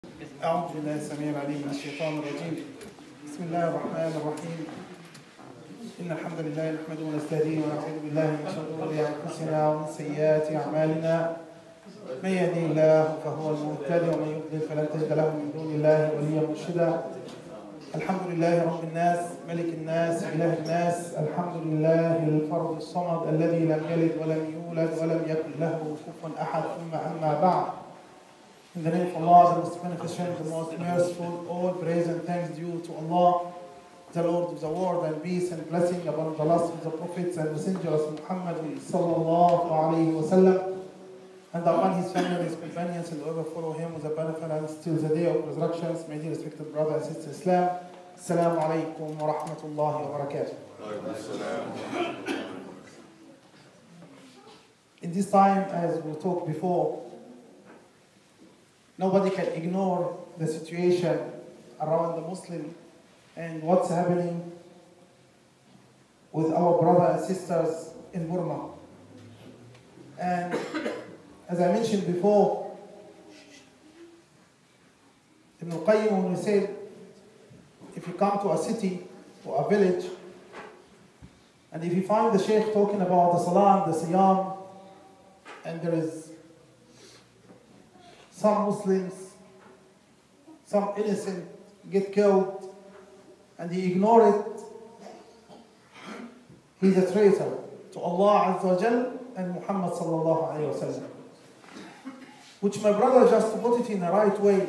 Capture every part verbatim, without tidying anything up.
أعوذ بالله السميع العليم من الشيطان الرجيم. بسم الله الرحمن الرحيم. إن الحمد لله نحمده ونستهديه ونعوذ بالله من شرور أنفسنا ومن سيئات أعمالنا. من يهده الله فهو المهتدي ومن يضلل فلن تجد له من دون الله وليا مرشدا. الحمد لله رب الناس ملك الناس إله الناس. الحمد لله الفرد الصمد الذي لم يلد ولم يولد ولم يكن له كفوا أحد. ثم أما بعد. In the name of Allah, the most beneficent, the most merciful, all praise and thanks due to Allah, the Lord of the world, and peace and blessing upon the last of the prophets and messengers, Muhammad sallallahu alayhi wa sallam, and upon his family and his companions, and whoever follow him with a benevolence till the day of resurrection. My dear respected brother and sister Islam, Assalamu alaikum wa rahmatullahi wa barakatuh. In this time, as we talked before, nobody can ignore the situation around the Muslim and what's happening with our brothers and sisters in Burma. And as I mentioned before, Ibn al-Qayyim, when he said, if you come to a city or a village, and if you find the Sheikh talking about the Salah, the Siyam, and there is some Muslims, some innocent get killed, and he ignore it, he's a traitor to Allah Azza wa Jal and Muhammad sallallahu alayhi wa sallam. Which, my brother, just to put it in the right way,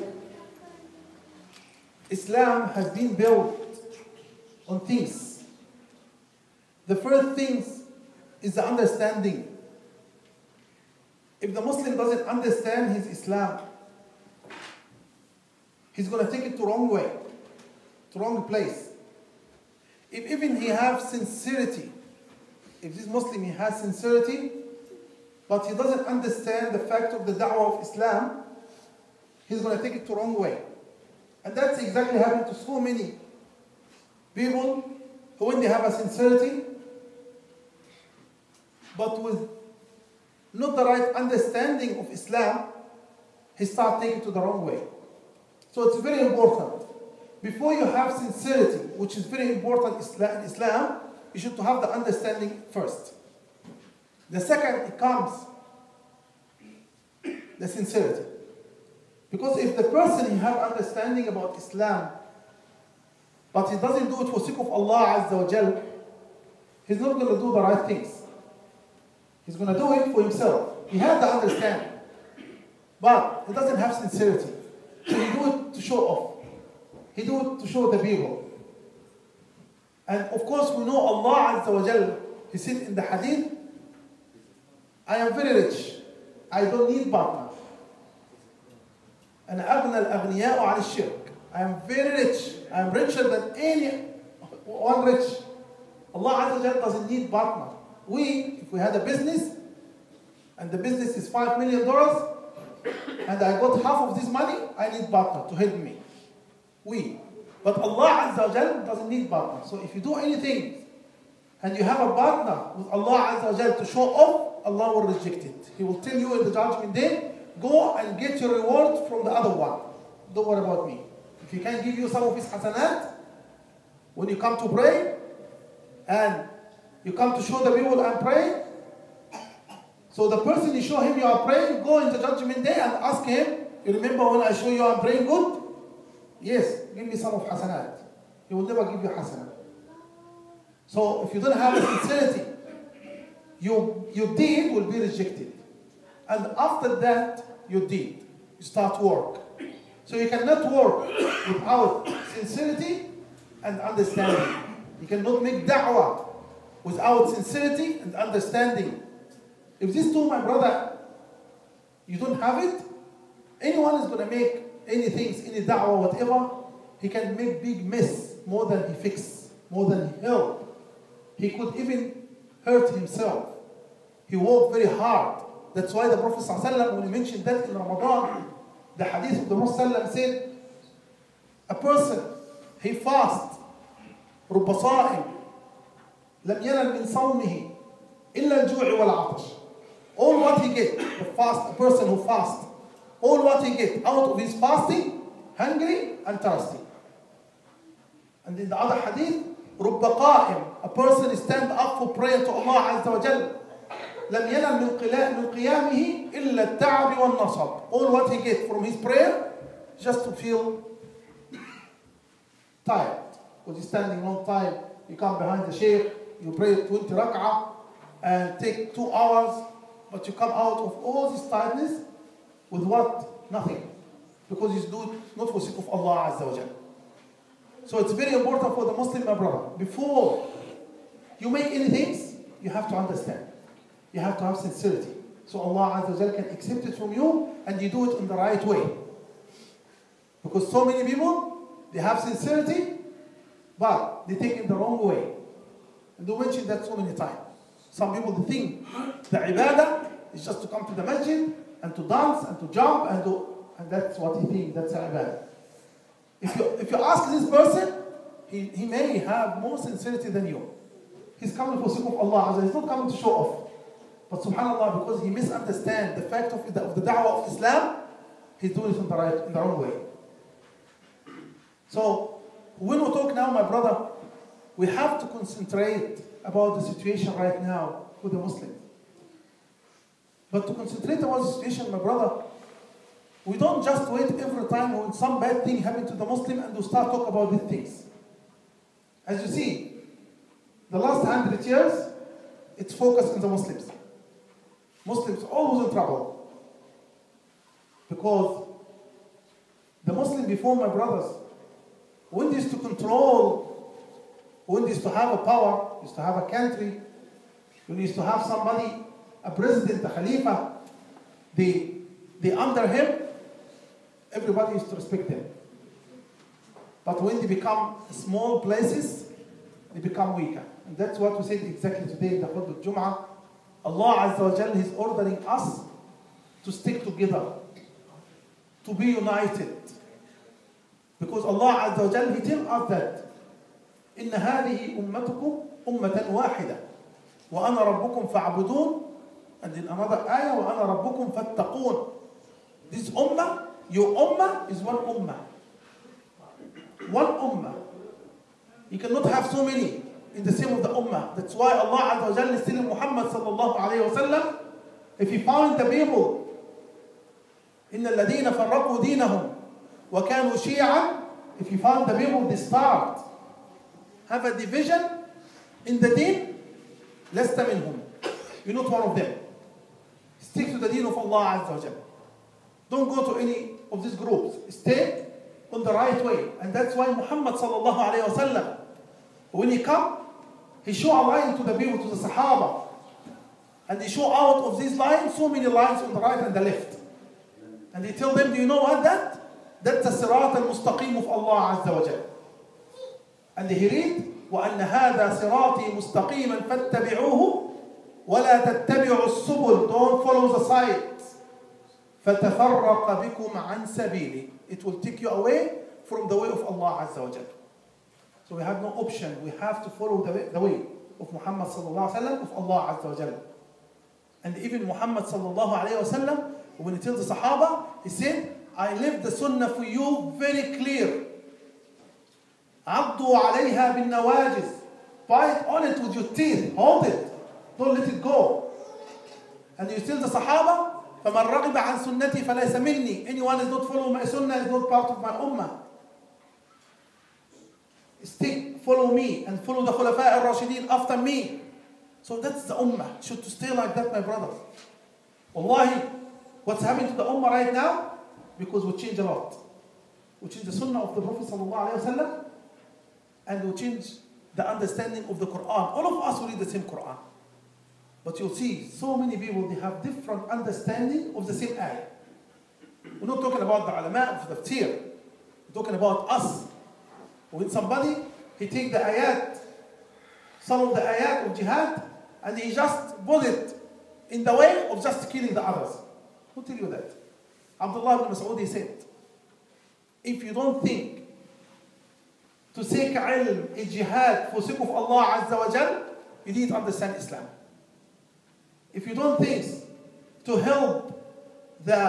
Islam has been built on things. The first thing is the understanding. If the Muslim doesn't understand his Islam, he's going to take it the wrong way, the wrong place. If even he has sincerity, if this Muslim he has sincerity, but he doesn't understand the fact of the da'wah of Islam, he's going to take it the wrong way. And that's exactly happened to so many people who, when they have a sincerity, but with not the right understanding of Islam, he starts taking it to the wrong way. So it's very important. Before you have sincerity, which is very important in Islam, you should have the understanding first. The second, it comes the sincerity. Because if the person he have understanding about Islam, but he doesn't do it for the sake of Allah Azza wa Jal, he's not going to do the right things. He's going to do it for himself. He has the understanding, but he doesn't have sincerity. So he do it to show off. He do it to show the people. And of course, we know Allah Azza wa Jal, he said in the hadith, I am very rich. I don't need partner. And أغنى الأغنياء عن الشرك. I am very rich. I am richer than any one rich. Allah Azza wa Jal doesn't need partner. We, if we had a business, and the business is five million dollars, and I got half of this money, I need partner to help me. We. But Allah Azza wa Jal doesn't need partner. So if you do anything, and you have a partner with Allah Azza wa Jal to show off, Allah will reject it. He will tell you in the judgment day, go and get your reward from the other one. Don't worry about me. If he can give you some of his hasanat, when you come to pray, and you come to show the people and pray, so the person you show him you are praying, go in the judgment day and ask him, you remember when I show you I'm praying good? Yes, give me some of hasanat. He will never give you hasanat. So if you don't have a sincerity, you, your deed will be rejected. And after that, your deed, you start work. So you cannot work without sincerity and understanding. You cannot make da'wah without sincerity and understanding. If these two, my brother, you don't have it, anyone is going to make anything, any da'wah, whatever, he can make big mess more than he fix, more than he help. He could even hurt himself. He worked very hard. That's why the Prophet ﷺ, when he mentioned that in Ramadan, the hadith of the Prophet ﷺ said, a person, he fasts, رب صائم لم ينل من صومه إلا الجوع والعطش. All what he get, the fast, a person who fasts, all what he get out of his fasting hungry and thirsty. And in the other hadith, رب قائم, a person stand up for prayer to Allah Azza wa Jal. لم ينل من من قيامه إلا التعب والنصب. All what he get from his prayer, just to feel tired. Because he's standing long time, you come behind the sheikh, you pray twenty rak'ah, and take two hours, but you come out of all this tiredness with what? Nothing. Because he's doing not for the sake of Allah Azza wa Jal. So it's very important for the Muslim, my brother. Before you make anything, you have to understand. You have to have sincerity. So Allah Azza wa Jal can accept it from you and you do it in the right way. Because so many people, they have sincerity, but they take it the wrong way. And they mention that so many times. Some people they think the ibadah is just to come to the masjid and to dance and to jump and to, and that's what he thinks, that's ibadah. If you, if you ask this person, he, he may have more sincerity than you. He's coming for the sake of Allah. He's not coming to show off. But subhanAllah, because he misunderstands the fact of the, of the da'wah of Islam, he's doing it in the, right, in the wrong way. So, when we talk now, my brother, we have to concentrate about the situation right now for the Muslims. But to concentrate about the situation, my brother, we don't just wait every time when some bad thing happens to the Muslim and we start talk about these things. As you see, the last hundred years, it's focused on the Muslims. Muslims always in trouble. Because the Muslim before, my brothers, when they used to control, when they used to have a power, used to have a country, when they used to have somebody, a president, a Khalifa, they, they under him, everybody used to respect them. But when they become small places, they become weaker. And that's what we said exactly today in the Khutbah Jum'ah. Allah Azza wa Jal is ordering us to stick together, to be united. Because Allah Azza wa Jal, He tells us that إن هذه أمتكم أمة واحدة وأنا ربكم فاعبدون, and in another ayah وأنا ربكم فاتقون. This ummah, your ummah is one ummah. One ummah. You cannot have so many in the same of the ummah. That's why Allah Azza wa Jalla is telling Muhammad sallallahu alayhi wa sallam, if you find the people, إن الذين فرقوا دينهم وكانوا شيعا, if you find the people they start have a division in the deen, لست منهم. You're not one of them. Stick to the deen of Allah Azza wa Jalla. Don't go to any of these groups. Stay on the right way. And that's why Muhammad sallallahu alayhi wa sallam, when he come, he show a line to the people, to the Sahaba. And he show out of these lines, so many lines on the right and the left. And he tell them, do you know what that? That's the sirat al-mustaqim of Allah Azza wa Jalla. And he read, وَأَنَّ هَذَا صِرَاطِي مُسْتَقِيمًا فَاتَّبِعُوهُ وَلَا تَتَّبِعُوا السُّبُلَ. Don't follow the sides. فَتَفَرَّقَ بِكُمْ عَنْ سَبِيلِ. It will take you away from the way of Allah Azza wa Jalla. So we have no option. We have to follow the way, the way of Muhammad sallallahu alayhi wa sallam, of Allah Azza wa Jalla. And even Muhammad sallallahu alayhi wa sallam, when he tells the Sahaba, he said, I left the sunnah for you very clear. عَضُّوا عَلَيْهَا بِالنَّوَاجِزِ. Bite on it with your teeth. Hold it. Don't let it go. And you tell the Sahaba, فَمَنْ رَغِبَ عَنْ سُنَّتِي فَلَيْسَ مِنِّي. Anyone is not following my sunnah is not part of my ummah. Stick, follow me, and follow the Khulafa al-Rashidin after me. So that's the ummah. Should to stay like that, my brothers. Wallahi, what's happening to the ummah right now? Because we change a lot. We change the sunnah of the Prophet sallallahu alaihi wasallam, and we change the understanding of the Quran. All of us will read the same Quran. But you'll see so many people, they have different understanding of the same ayah. We're not talking about the ulama of the tafsir. We're talking about us. When somebody, he take the ayat, some of the ayat of jihad, and he just put it in the way of just killing the others. Who tell you that? Abdullah ibn Mas'ud, he said, if you don't think to seek ilm, a jihad for sake of Allah Azza wa Jal, you need to understand Islam. If you don't think to help the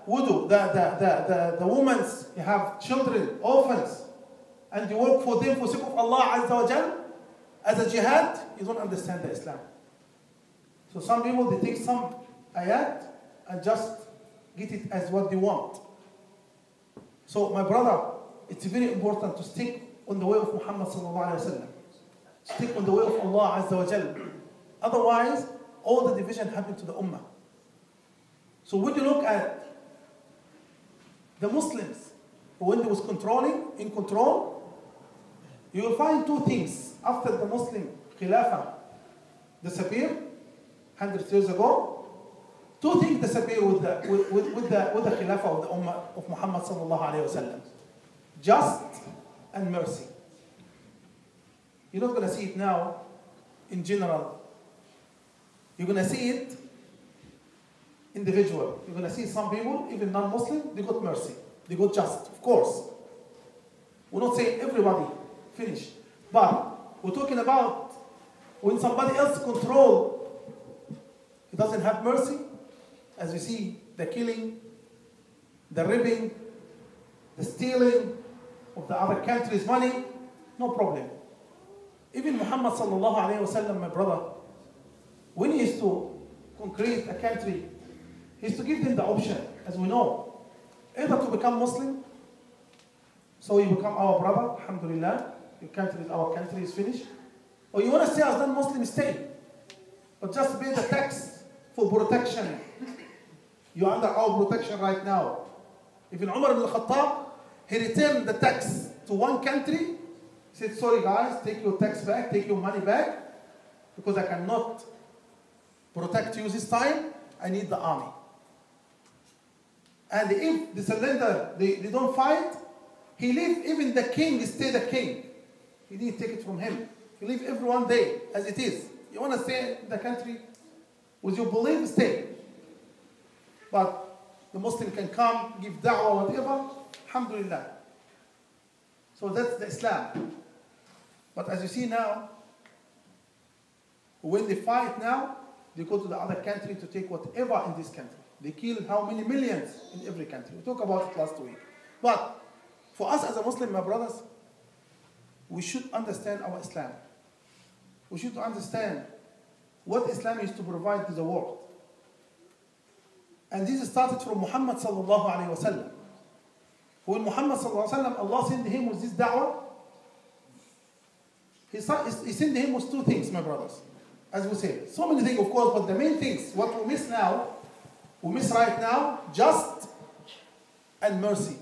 widow, the, the, the, the, the women, you have children, orphans, and you work for them for the sake of Allah Azza wa Jal, as a jihad, you don't understand the Islam. So some people, they take some ayat and just get it as what they want. So my brother, it's very important to stick on the way of Muhammad sallallahu alaihi wasallam. Stick on the way of Allah Azza wa Jal. Otherwise, all the division happen to the ummah. So when you look at the Muslims, when they was controlling, in control, you will find two things. After the Muslim Khilafah disappeared, one hundred years ago, two things disappear with the, with, with, with the, with the Khilafah of the Ummah of Muhammad sallallahu alayhi wa sallam. Just and mercy. You're not going to see it now in general. You're going to see it individual. You're going to see some people, even non-Muslim, they got mercy. They got just, of course. We're not saying everybody finished. But we're talking about when somebody else control, he doesn't have mercy. As we see, the killing, the ripping, the stealing of the other country's money, no problem. Even Muhammad sallallahu alayhi wa sallam, my brother, when he used to create a country, he used to give them the option, as we know, either to become Muslim, so you become our brother, alhamdulillah, your country is our country is finished, or you want to stay as non-Muslim, stay, but just pay the tax for protection. You're under our protection right now. Even Umar ibn al-Khattab, he returned the tax to one country. He said, sorry guys, take your tax back, take your money back, because I cannot protect you this time. I need the army. And if the surrender, they, they don't fight, he leave even the king, stay the king. He didn't take it from him. He leave everyone there as it is. You want to stay in the country with your belief, stay. But the Muslim can come, give da'wah, whatever, alhamdulillah. So that's the Islam. But as you see now, when they fight now, they go to the other country to take whatever in this country. They kill how many millions in every country. We talked about it last week. But for us as a Muslim, my brothers, we should understand our Islam. We should understand what Islam is to provide to the world. And this started from Muhammad sallallahu alayhi wa sallam. When Muhammad sallallahu alayhi wa sallam, Allah sent him with this da'wah, he sent him with two things, my brothers. As we say, so many things, of course, but the main things, what we miss now, we miss right now, just and mercy.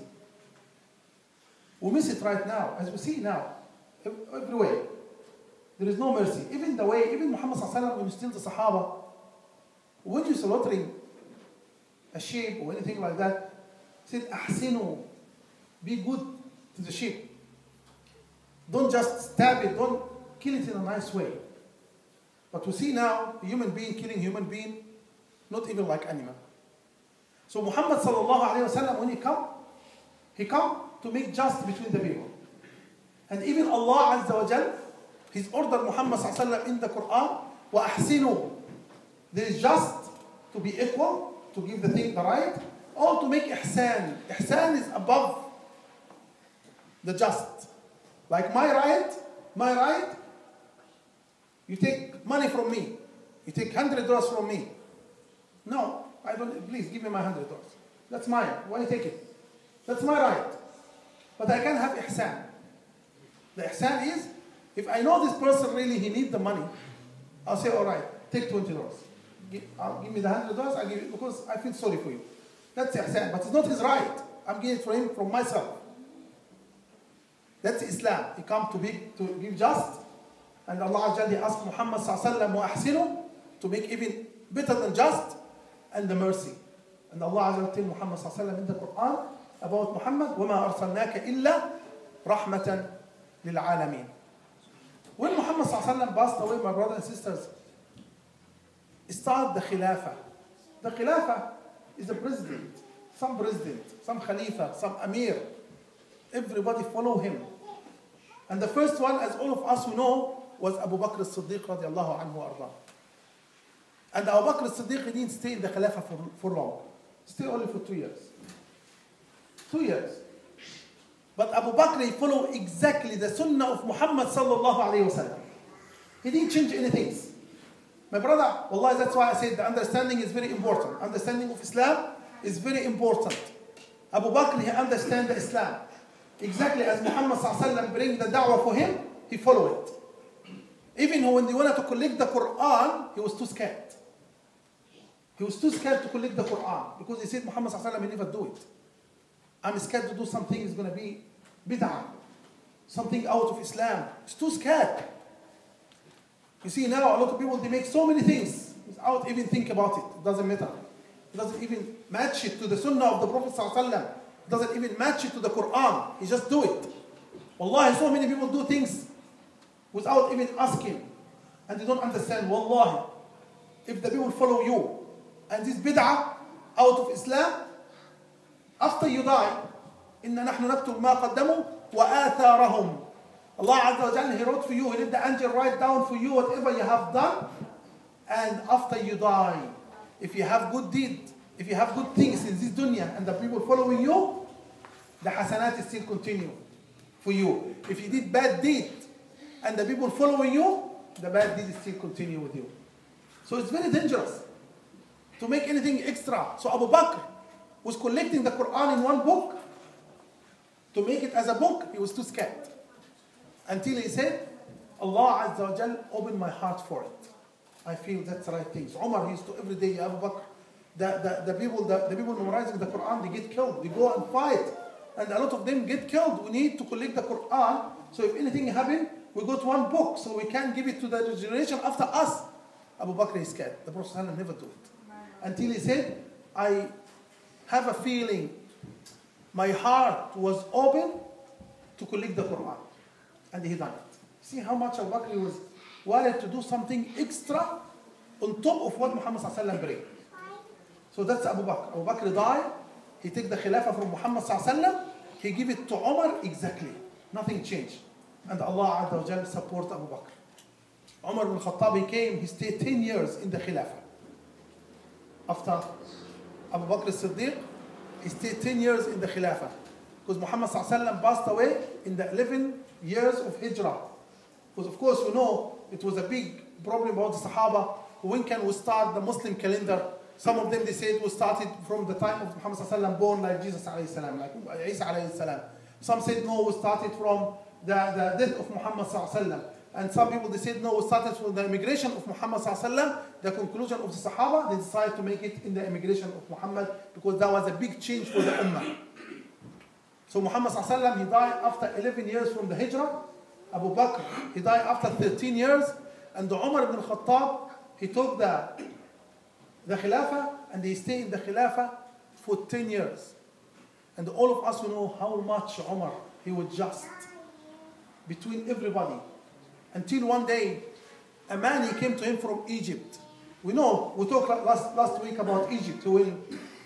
We miss it right now, as we see now, every way. There is no mercy. Even the way, even Muhammad sallallahu alayhi wa sallam, when you steal the Sahaba, when you're slaughtering a sheep or anything like that, he said, ahsinu, be good to the sheep. Don't just stab it, don't kill it in a nice way. But we see now, a human being killing human being, not even like animal. So Muhammad sallallahu alayhi wa sallam, when he come, he come to make just between the people. And even Allah Azza wa Jal, He's ordered Muhammad sallallahu alayhi wa sallam in the Quran, wa ahsinu. There is just to be equal, to give the thing the right, or to make ihsan. Ihsan is above the just. Like my right, my right, you take money from me. You take one hundred dollars from me. No, I don't, please give me my one hundred dollars. That's mine. Why you take it? That's my right. But I can have ihsan. The ihsan is, if I know this person really, he needs the money, I'll say, all right, take twenty dollars. Give, I'll give me the one hundred dollars, I'll give it because I feel sorry for you. That's ihsan, but it's not his right. I'm giving it for him from myself. That's Islam. He come to, be, to give just. And Allah Azza wa asked Muhammad sallallahu wa ahsinu to make even better than just and the mercy. And Allah Azza wa tell Muhammad sallallahu in the Quran about Muhammad, وَمَا أَرْسَلْنَاكَ إِلَّا رَحْمَةً لِلْعَالَمِينَ. When Muhammad sallallahu passed away, my brothers and sisters, started the Khilafah. The Khilafah is a president, some president, some Khalifa, some Amir. Everybody follow him. And the first one, as all of us we know, was Abu Bakr as-Siddiq radiallahu anhu wa arda. And Abu Bakr as-Siddiq didn't stay in the Khilafah for, for long. Stay only for two years. Two years. But Abu Bakr, he followed exactly the sunnah of Muhammad sallallahu alayhi wa sallam. He didn't change anything. My brother, wallahi, that's why I said the understanding is very important. Understanding of Islam is very important. Abu Bakr, he understands the Islam. Exactly as Muhammad sallallahu alayhi wa sallam bring the da'wah for him, he followed it. Even when they wanted to collect the Quran, he was too scared. He was too scared to collect the Quran because he said Muhammad sallallahu alayhi wa sallam, he never do it. I'm scared to do something is going to be bid'ah, something out of Islam. He's too scared. You see now a lot of people, they make so many things without even think about it. It doesn't matter. It doesn't even match it to the sunnah of the Prophet sallallahu alaihi wasallam. It doesn't even match it to the Quran. He just do it. Wallahi, so many people do things without even asking. And they don't understand. Wallahi, if the people follow you and this bid'ah out of Islam, after you die, إِنَّا نَحْنُ نَكْتُبُ مَا قَدَّمُوا وَآثَارَهُم. Allah Azza wa Jalla, He wrote for you, He let the angel write down for you whatever you have done. And after you die, if you have good deed, if you have good things in this dunya and the people following you, the hasanat still continue for you. If you did bad deed and the people following you, the bad deed still continue with you. So it's very dangerous to make anything extra. So Abu Bakr was collecting the Quran in one book. To make it as a book, he was too scared. Until he said, Allah Azza wa Jal opened my heart for it. I feel that's the right thing. So Umar, he used to every day, Abu Bakr, the, the, the, people, the, the people memorizing the Quran, they get killed. They go and fight. And a lot of them get killed. We need to collect the Quran. So if anything happens, we go to one book. So we can give it to the generation after us. Abu Bakr is scared. The Prophet ﷺ never do it. Until he said, I have a feeling my heart was open to collect the Quran. And he done it. See how much Abu Bakr was wanted to do something extra on top of what Muhammad sallallahu alaihi wasallam bring. So that's Abu Bakr. Abu Bakr died. He take the Khilafah from Muhammad sallallahu alaihi wasallam. He give it to Umar exactly. Nothing changed. And Allah Azza wa Jalla support Abu Bakr. Umar ibn Khattab, he came, he stayed ten years in the Khilafah. After Abu Bakr as-Siddiq, he stayed ten years in the Khilafah. Because Muhammad sallallahu alaihi wasallam passed away in the eleven years of Hijrah. Because of course, you know, it was a big problem about the Sahaba. When can we start the Muslim calendar? Some of them, they said, we started from the time of Muhammad sallallahu alaihi wasallam born, like Jesus alayhi salam, like Isa alayhi salam. Some said, no, we started from the, the death of Muhammad sallallahu alaihi wasallam. And some people, they said, no, we started from the immigration of Muhammad sallallahu alaihi wasallam. The conclusion of the Sahaba, they decided to make it in the immigration of Muhammad because that was a big change for the Ummah. So Muhammad sallallahu alaihi wasallam, he died after eleven years from the Hijrah. Abu Bakr, he died after thirteen years. And the Umar ibn Khattab, he took the, the Khilafah and he stayed in the Khilafah for ten years. And all of us will know how much Umar, he was just between everybody. Until one day, a man, he came to him from Egypt. We know, we talked last, last week about Egypt. When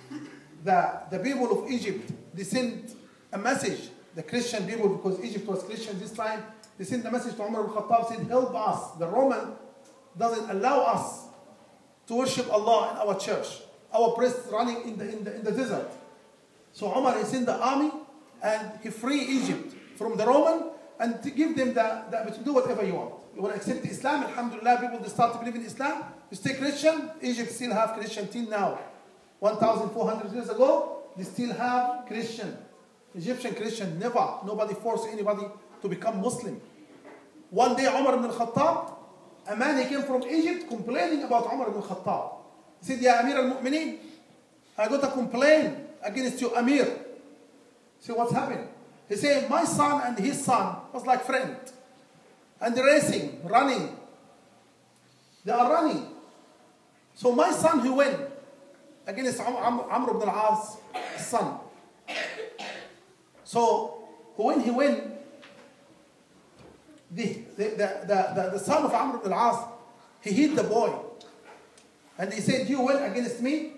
the, the people of Egypt, they sent a message, the Christian people, because Egypt was Christian this time, they sent a message to Umar ibn Khattab, said, help us. The Roman doesn't allow us to worship Allah in our church. Our priests running in the, in the, in the desert. So Umar, he sent the army and he freed Egypt from the Roman and to give them the, the to do whatever you want. You want to accept Islam, alhamdulillah, people, they start to believe in Islam. You stay Christian, Egypt still have Christian till now. one thousand four hundred years ago, they still have Christian. Egyptian Christian, never. Nobody forced anybody to become Muslim. One day, Umar ibn al-Khattab, a man, he came from Egypt complaining about Umar ibn al-Khattab. He said, Ya Amir al-Mu'mineen, I got a complaint against you, Amir. He said, what's happened? He said, my son and his son was like friend. And they're racing, running. They are running. So my son, he went against Amr ibn al-As' son. So when he went, the, the, the, the, the son of Amr ibn al-As, he hit the boy. And he said, you went against me?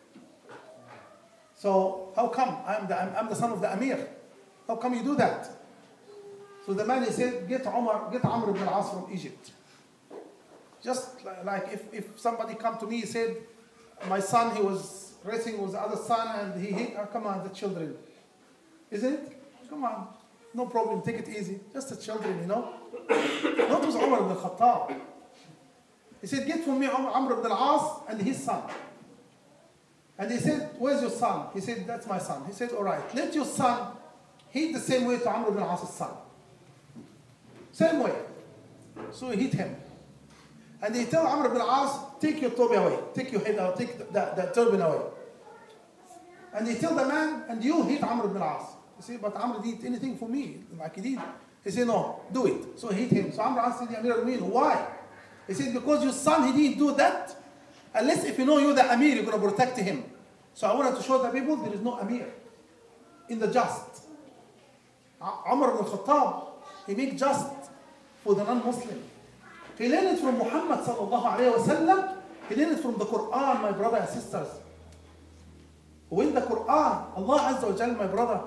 So how come? I'm the, I'm, I'm the son of the Amir. How come you do that? So the man, he said, get Umar, get Amr ibn al-As from Egypt. Just like if, if somebody come to me, he said, my son, he was racing with the other son and he hit, oh, come on, the children. Isn't it? Come on. No problem. Take it easy. Just the children, you know. Not with Umar ibn al-Khattab. He said, get for me Amr ibn al-As and his son. And he said, where's your son? He said, that's my son. He said, all right, let your son hit the same way to Amr ibn al-As' son. Same way. So he hit him. And he tell Amr ibn al-As, take your tobi away. Take your head out. Take the, the, the turban away. And he tell the man, and you hit Amr ibn al-As. He said, but Amr didn't anything for me. Like he did. He said, no, do it. So he hit him. So Amr asked the Amir al-Mu'minin, why? He said, because your son, he didn't do that. Unless if you know you're the Amir, you're going to protect him. So I wanted to show the people there is no Amir in the just. Umar ibn al-Khattab, he make just for the non-Muslim. He learned it from Muhammad sallallahu alayhi wa sallam. He learned it from the Quran, my brother and sisters. When the Quran, Allah Azza wa Jal, my brother,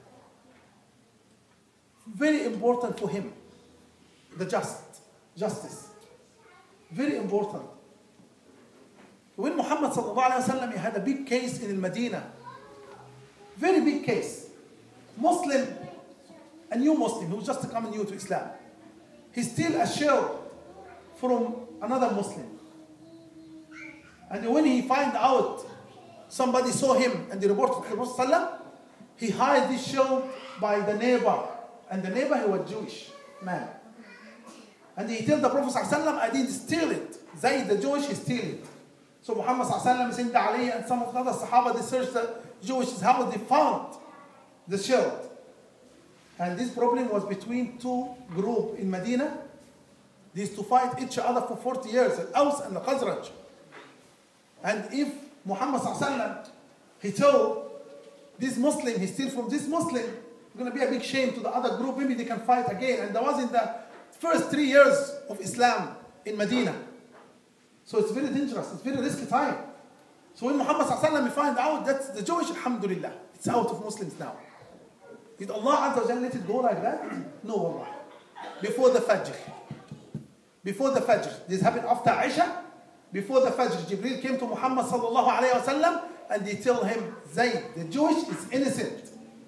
very important for him. The just, justice. Very important. When Muhammad sallallahu alayhi wa sallam, he had a big case in Medina. Very big case. Muslim, a new Muslim who was just coming new to Islam. He steal a shell from another Muslim. And when he find out somebody saw him and they reported to the Prophet ﷺ, he hid this shell by the neighbor. And the neighbor, he was Jewish man. And he told the Prophet ﷺ, I didn't steal it. Zayd, the Jewish, he steal it. So Muhammad ﷺ sent Ali and some of the other Sahaba, they searched the Jewish house, they found the shell. And this problem was between two groups in Medina. They used to fight each other for forty years, the Aus and the Khazraj. And if Muhammad ﷺ, he told this Muslim, he steals from this Muslim, it's going to be a big shame to the other group, maybe they can fight again. And that was in the first three years of Islam in Medina. So it's very dangerous, it's very risky time. So when Muhammad ﷺ, he find out that the Jewish, alhamdulillah, it's out of Muslims now. Did Allah Azza wa Jalla let it go like that? No, wallah. Before the Fajr. Before the Fajr. This happened after Isha. Before the Fajr, Jibreel came to Muhammad sallallahu alayhi wa sallam and they tell him, Zayd, the Jewish is innocent.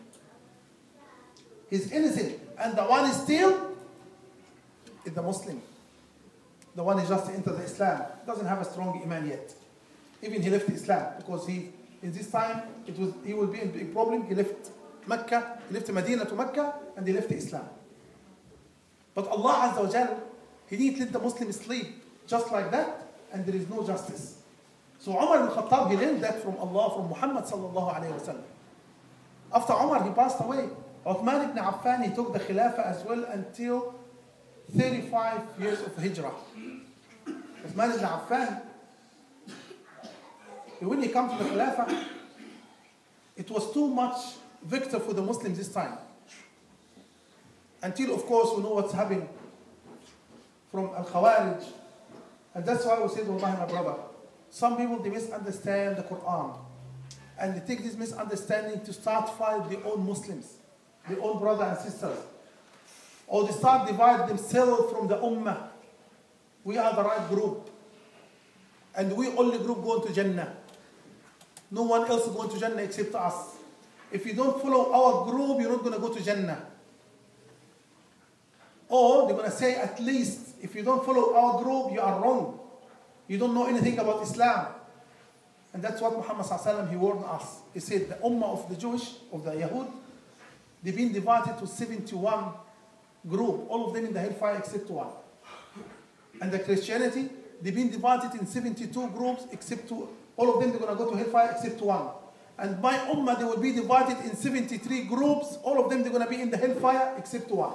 He's innocent. And the one is still is the Muslim. The one is just entered the Islam. Doesn't have a strong iman yet. Even he left Islam because he, in this time, it was he will be in big problem. He left Mecca, he left Medina to Mecca, and he left Islam. But Allah Azza wa Jal, he didn't let the Muslims sleep just like that, and there is no justice. So Umar ibn Khattab, he learned that from Allah, from Muhammad sallallahu alayhi wa sallam. After Umar, he passed away. Uthman ibn Affan, he took the Khilafah as well until thirty-five years of Hijrah. Uthman ibn Affan, when he came to the Khilafah, it was too much victor for the Muslims this time. Until, of course, we know what's happening from Al-Khawarij. And that's why we said, Wallahi, my brother, some people, they misunderstand the Quran. And they take this misunderstanding to start fight their own Muslims, their own brothers and sisters. Or they start dividing themselves from the Ummah. We are the right group. And we only group going to Jannah. No one else is going to Jannah except us. If you don't follow our group, you're not going to go to Jannah. Or they're going to say, at least, if you don't follow our group, you are wrong. You don't know anything about Islam. And that's what Muhammad sallallahu alaihi wasallam, he warned us. He said, the Ummah of the Jewish, of the Yahud, they've been divided to seventy-one groups. All of them in the hellfire except one. And the Christianity, they've been divided in seventy-two groups except two. All of them, they're going to go to hellfire except one. And my Ummah, they will be divided in seventy-three groups. All of them, they're going to be in the hellfire except one.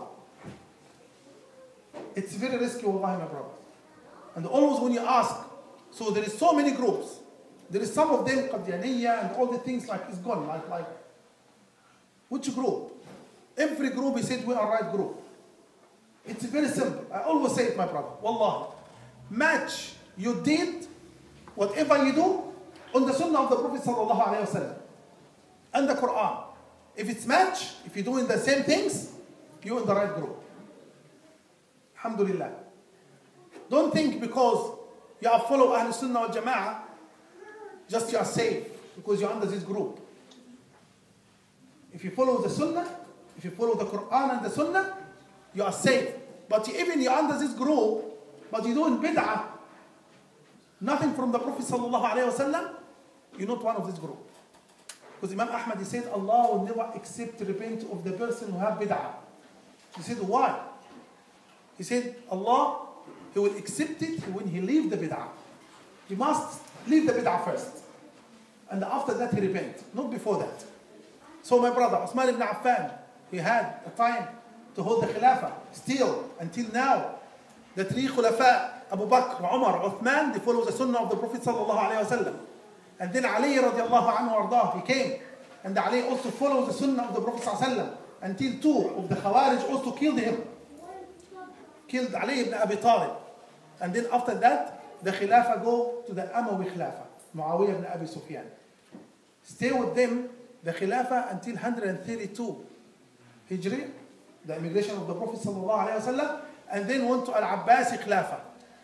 It's very risky, wallahi, my brother. And always when you ask, so there is so many groups. There is some of them, Qadiyaniyya and all the things like it's gone. Like, like, which group? Every group, he said, we are right group. It's very simple. I always say it, my brother. Wallahi. Match your deed, whatever you do, on the Sunnah of the Prophet sallallahu alaihi wasallam and the Quran. If it's match, if you're doing the same things, you're in the right group. Alhamdulillah. Don't think because you are follow Ahl Sunnah wal Jama'ah, just you are safe because you're under this group. If you follow the Sunnah, if you follow the Quran and the Sunnah, you are safe. But even you're under this group, but you're doing bid'ah, nothing from the Prophet sallallahu alaihi wasallam, you're not one of this group. Because Imam Ahmad, he said, Allah will never accept repent of the person who have bid'ah. He said, why? He said, Allah, He will accept it when he leaves the bid'ah. He must leave the bid'ah first. And after that he repent, not before that. So my brother, Uthman ibn Affan, he had a time to hold the Khilafah. Still, until now, the three Khulafa, Abu Bakr, Umar, Uthman, they follow the Sunnah of the Prophet sallallahu alaihi wasallam. And then Ali radiallahu anhu ardah, he came. And Ali also followed the Sunnah of the Prophet sallallahu alaihi wasallam. Until two of the Khawarij also killed him. Killed Ali ibn Abi Talib. And then after that, the Khilafah go to the Amawi Khilafah, Muawiyah ibn Abi Sufyan. Stay with them, the Khilafah, until one hundred thirty-two Hijri, the immigration of the Prophet sallallahu alaihi wasallam, and then went to Al-Abbasi Khilafah.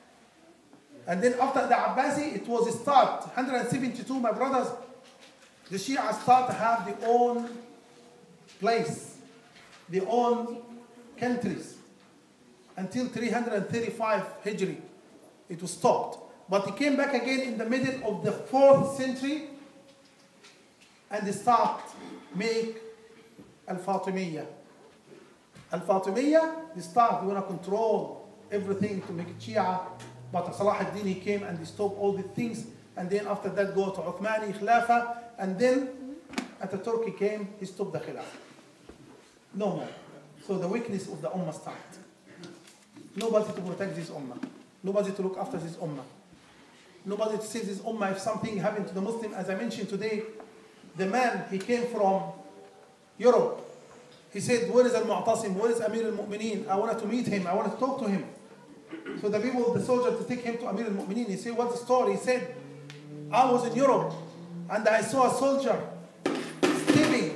And then after the Abbasi, it was start, one hundred seventy-two, my brothers, the Shia start to have their own place, their own countries. Until three hundred thirty-five Hijri, it was stopped. But it came back again in the middle of the fourth century, and they start make Al-Fatimiyya. Al-Fatimiyya, they start, they want to control everything to make it Shia. But Salah ad-Din, he came and they stopped all the things. And then after that go to Uthmani Khilafah. And then Ataturk came, he stopped the Khilafah. No more. So the weakness of the Ummah started. Nobody to protect this Ummah. Nobody to look after this Ummah. Nobody to save this Ummah if something happened to the Muslim. As I mentioned today, the man, he came from Europe. He said, where is Al-Mu'tasim? Where is Amir al-Mu'mineen? I wanted to meet him. I wanted to talk to him. So the people, the soldier, to take him to Amir al-Mu'mineen. He said, what's the story? He said, I was in Europe and I saw a soldier stepping,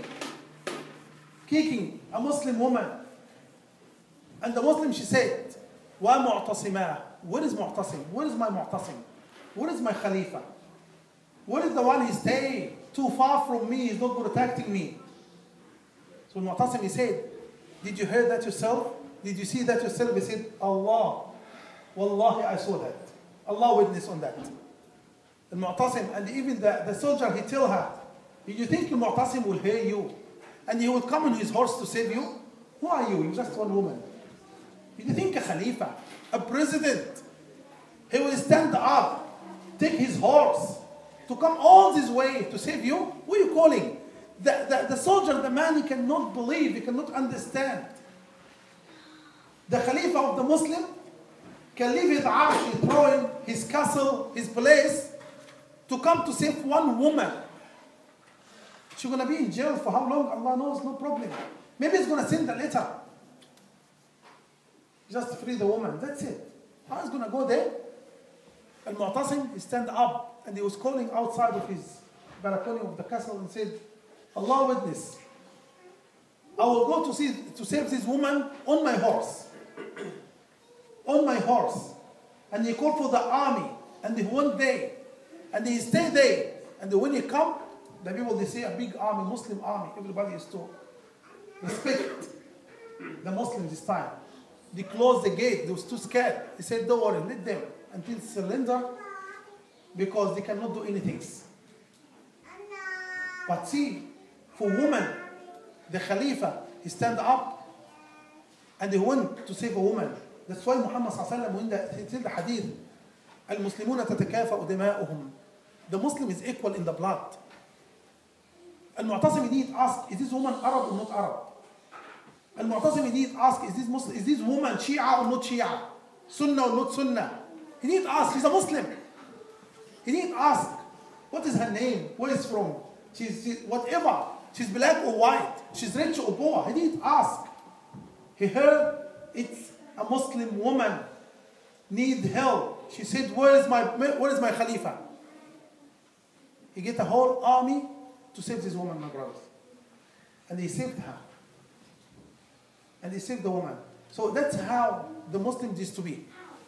kicking a Muslim woman. And the Muslim, she said, wa mu'tasimah. Where is Mu'tasim? Where is my Mu'tasim? Where is my Khalifa? Where is the one he staying too far from me? He's not protecting me. So Mu'tasim, he said, did you hear that yourself? Did you see that yourself? He said, Allah. Wallahi, I saw that. Allah witness on that. The Mu'tasim, and even the, the soldier, he tell her, did you think the Mu'tasim will hear you? And he will come on his horse to save you? Who are you? You're just one woman. Did you think a Khalifa, a president, he will stand up, take his horse, to come all this way to save you? Who are you calling? The, the, the soldier, the man, he cannot believe, he cannot understand. The Khalifa of the Muslim can leave his arsh, his throne, his castle, his place, to come to save one woman. She's going to be in jail for how long? Allah knows, no problem. Maybe he's going to send a letter. Just free the woman, that's it. How is going to go there? Al-Mu'tasim, he stand up and he was calling outside of his balcony of the castle and said, Allah witness, I will go to see to save this woman on my horse. On my horse. And he called for the army. And he went there. And he stayed there. And when he come, the people, they say a big army, Muslim army. Everybody is to respect the Muslims this time. They closed the gate. They was too scared. He said, don't worry, let them until surrender, because they cannot do anything. But see, for women, the Khalifa, he stand up and he went to save a woman. That's why Muhammad sallallahu alaihi wasallam, when he said the hadith, Al-Muslimuna tatakafa'u dima'uhum. The Muslim is equal in the blood. Al-Mu'tasim, he did ask, is this woman Arab or not Arab? Al-Mu'tasim, he did ask, is this Muslim, is this woman Shia or not Shia? Sunnah or not Sunnah? He didn't ask, he's a Muslim. He didn't ask, what is her name? Where is from? She's, she's whatever. She's black or white. She's rich or poor. He didn't ask. He heard it's a Muslim woman need help. She said, where is my, where is my Khalifa? He get a whole army to save this woman, my brothers. And he saved her. And he saved the woman. So that's how the Muslims used to be.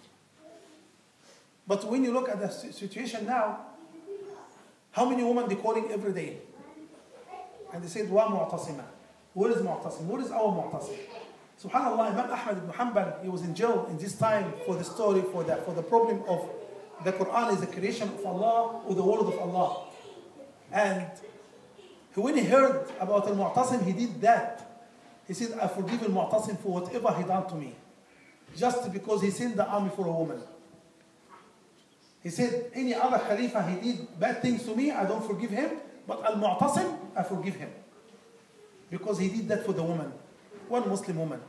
But when you look at the situation now, how many women they calling every day? And they said, wa mu'tasima. Where is Mu'tasim? Where is our Mu'tasim? Subhanallah, Imam Ahmad ibn Hanbal, he was in jail in this time for the story, for the, for the problem of the Quran is the creation of Allah or the word of Allah. And when he heard about Al-Mu'tasim, he did that. He said, I forgive Al-Mu'tasim for whatever he done to me. Just because he sent the army for a woman. He said, any other Khalifa, he did bad things to me, I don't forgive him. But Al-Mu'tasim, I forgive him. Because he did that for the woman. One Muslim woman.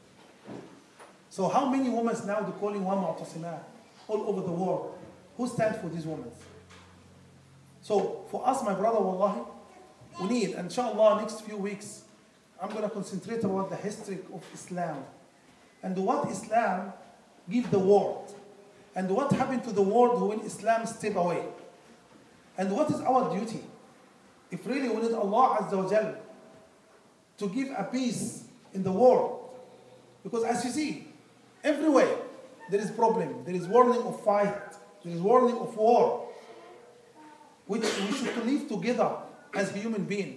So how many women now they're calling one Mu'tasimah all over the world? Who stands for these women? So for us, my brother, wallahi, we need, inshallah, next few weeks, I'm going to concentrate about the history of Islam. And what Islam give the world. And what happened to the world when Islam step away. And what is our duty? If really we need Allah Azza wa Jal to give a peace in the world. Because as you see, everywhere there is problem. There is warning of fight. There is warning of war. Which we should live together as a human being.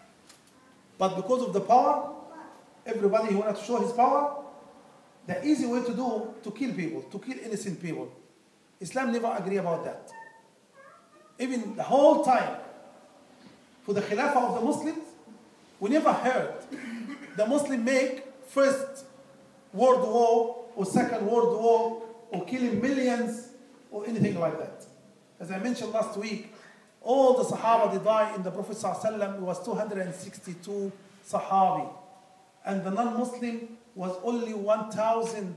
But because of the power, everybody who wants to show his power, the easy way to do, to kill people, to kill innocent people. Islam never agree about that. Even the whole time, for the Khilafah of the Muslims, we never heard the Muslim make first world war or second world war or killing millions or anything like that. As I mentioned last week, all the Sahaba they died in the Prophet ﷺ, it was two hundred sixty-two Sahabi. And the non-Muslim was only one thousand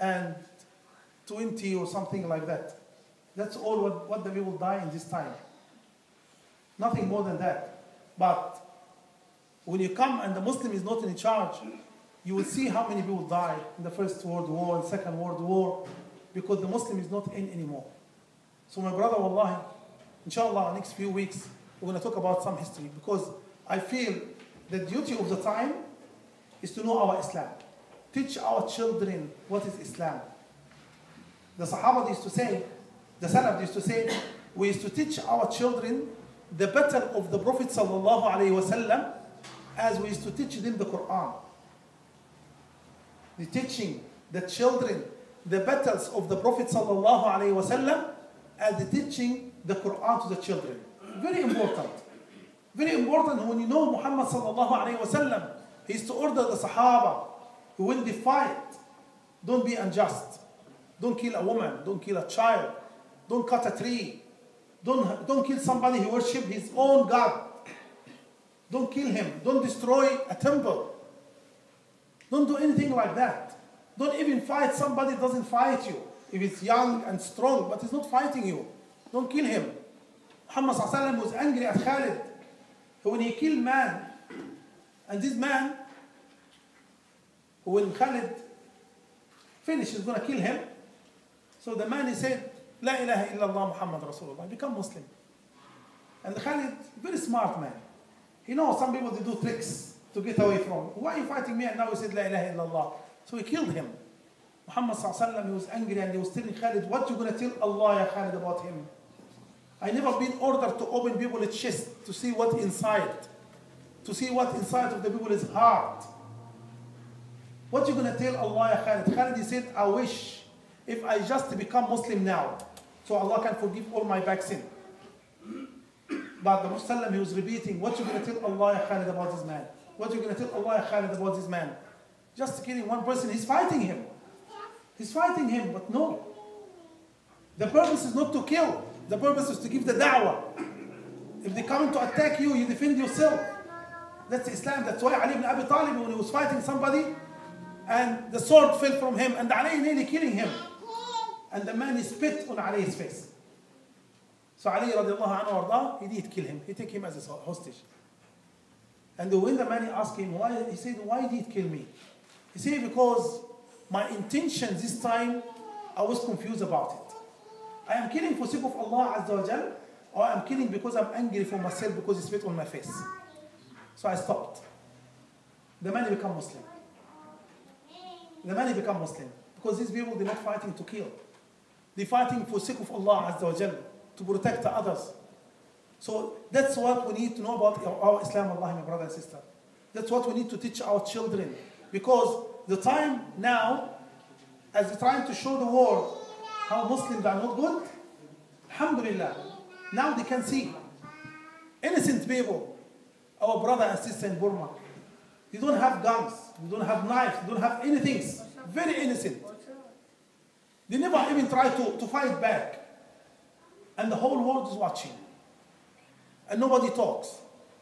twenty or something like that. That's all what, what the people die in this time. Nothing more than that. But when you come and the Muslim is not in charge, you will see how many people die in the First World War and Second World War because the Muslim is not in anymore. So my brother, wallahi, inshallah, next few weeks, we're going to talk about some history because I feel the duty of the time is to know our Islam. Teach our children what is Islam. The Sahaba used to say, the Salaf used to say, we used to teach our children the battle of the Prophet sallallahu alaihi wasallam as we used to teach them the Quran. The teaching the children the battles of the Prophet sallallahu alaihi wasallam as the teaching the Quran to the children. Very important. Very important when you know Muhammad sallallahu alaihi wasallam, he is to order the Sahaba who when they fight, don't be unjust. Don't kill a woman, don't kill a child, don't cut a tree, don't, don't kill somebody who worships his own God. Don't kill him, don't destroy a temple. Don't do anything like that. Don't even fight somebody that doesn't fight you. If it's young and strong, but he's not fighting you, don't kill him. Muhammad sallallahu alaihi wasallam was angry at Khalid when he killed man. And this man, when Khalid finished, he's going to kill him. So the man, he said, La ilaha illallah Muhammad Rasulullah. Become Muslim. And Khalid, very smart man. He knows some people, they do tricks to get away from. Why are you fighting me? And now he said, La ilaha illallah. So he killed him. Muhammad sallallahu alaihi wasallam, he was angry and he was telling Khalid, what you going to tell Allah, ya Khalid, about him? I never been ordered to open people's chest to see what inside. To see what inside of the people's heart. What you going to tell Allah, ya Khalid? Khalid, he said, I wish if I just become Muslim now, so Allah can forgive all my back sin. But the Prophet he was repeating, what you going to tell Allah, ya Khalid, about this man? What you going to tell Allah, ya Khalid, about this man? Just killing one person, he's fighting him. He's fighting him, but no. The purpose is not to kill. The purpose is to give the da'wah. If they come to attack you, you defend yourself. That's Islam. That's why Ali ibn Abi Talib, when he was fighting somebody, and the sword fell from him, and Ali nearly killing him. And the man, he spit on Ali's face. So Ali radiallahu anhu arda, he did kill him. He took him as a hostage. And when the man asked him, why, he said, why did he kill me? He said, because my intention this time, I was confused about it. I am killing for sake of Allah Azza wa Jal, or I am killing because I'm angry for myself because he spit on my face. So I stopped. The man became Muslim. The man became Muslim. Because these people, they're not fighting to kill. They're fighting for sake of Allah Azza wa Jal, to protect the others. So that's what we need to know about our Islam, Allah, my brother and sister. That's what we need to teach our children. Because the time now, as we're trying to show the world how Muslims are not good, alhamdulillah, now they can see innocent people, our brother and sister in Burma. They don't have guns, they don't have knives, they don't have anything. Very innocent. They never even try to, to fight back. And the whole world is watching. And nobody talks.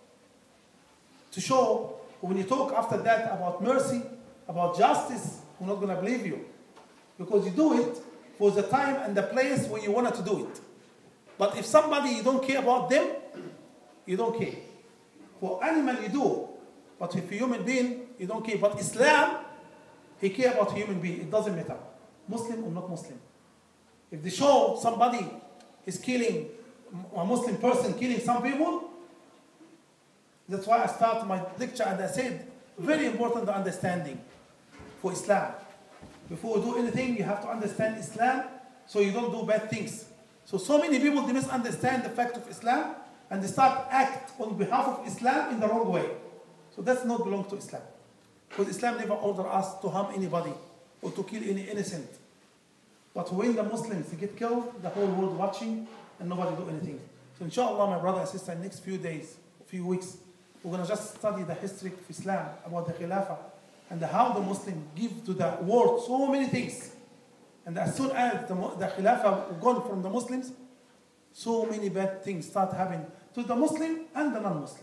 To show, when you talk after that about mercy, about justice, we're not going to believe you. Because you do it for the time and the place where you wanted to do it. But if somebody you don't care about them, you don't care. For animal you do, but if a human being, you don't care. But Islam, he care about human being. It doesn't matter, Muslim or not Muslim. If they show somebody is killing, a Muslim person killing some people, that's why I started my lecture and I said, very important understanding for Islam. Before you do anything, you have to understand Islam so you don't do bad things. So, so many people, they misunderstand the fact of Islam and they start act on behalf of Islam in the wrong way. So that's not belong to Islam. Because Islam never ordered us to harm anybody or to kill any innocent. But when the Muslims get killed, the whole world watching and nobody do anything. So inshallah, my brother and sister, in the next few days, few weeks, we're going to just study the history of Islam, about the Khilafah, and how the Muslims give to the world so many things. And as soon as the, the Khilafah gone from the Muslims, so many bad things start happening to the Muslim and the non-Muslim.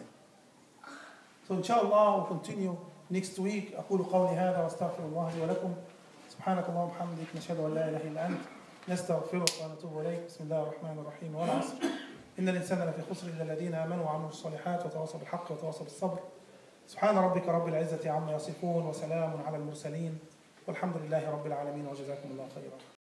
So inshallah, we'll continue next week. أقول قولي هذا واستغفر الله لي ولكم. سبحانك اللهم وبحمدك نشهد أن لا إله إلا أنت نستغفرك ونتوب إليك. بسم الله الرحمن الرحيم. والعصر إن الإنسان لفي خسر إلا الذين آمنوا وعملوا الصالحات وتواصوا بالحق وتواصوا بالصبر. سبحان ربك رب العزة عما يصفون وسلام على المرسلين والحمد لله رب العالمين وجزاكم الله خيرا.